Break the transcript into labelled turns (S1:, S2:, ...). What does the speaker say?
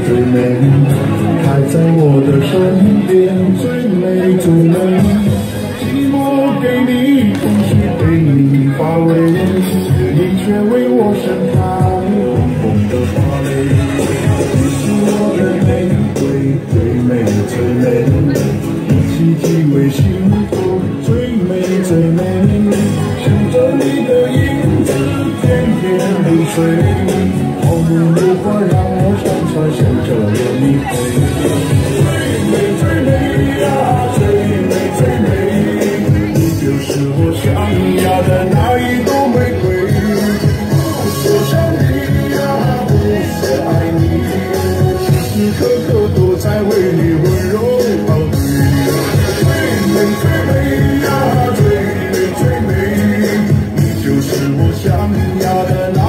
S1: 最美，开在我的身边，最美最美。寂寞给你，空虚给你包围，你却为我盛开红红的花蕾。你是我的玫瑰，最美最美，一起体会幸福，最美最美。想着你的影子，甜甜入睡，好梦如花让我长长想着有你陪。最美最美呀，最美最美，你就是我想要的那一朵玫瑰。我说想你呀，不说爱你，时时刻刻都在为你温柔陶醉。最美最美呀，最美最美，你就是我想要的那